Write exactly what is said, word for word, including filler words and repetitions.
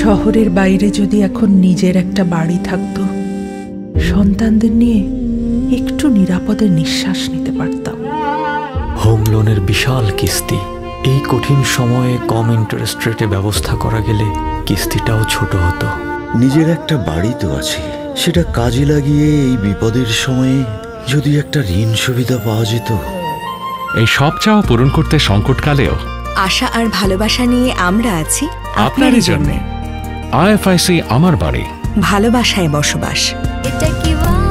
শহরের বাইরে যদি এখন নিজের একটা বাড়ি থাকতো, সন্তানদের নিয়ে একটু নিরাপদে নিঃশ্বাস নিতে পারতাম। হোম লোনের বিশাল কিস্তি, এই কঠিন সময়ে কম ইন্টারেস্ট রেটে ব্যবস্থা করা গেলে কিস্তিটাও ছোট হতো। নিজের একটা বাড়ি তো আছে, সেটা কাজে লাগিয়ে এই বিপদের সময়ে যদি একটা ঋণ সুবিধা পাওয়া যেত। এই সব চাওয়া পূরণ করতে সংকটকালেও আশা আর ভালোবাসা নিয়ে আমরা আছি আপনারই জন্য। আইএফআইসি আমার বাড়ি, ভালোবাসায় বসবাস। এটা কি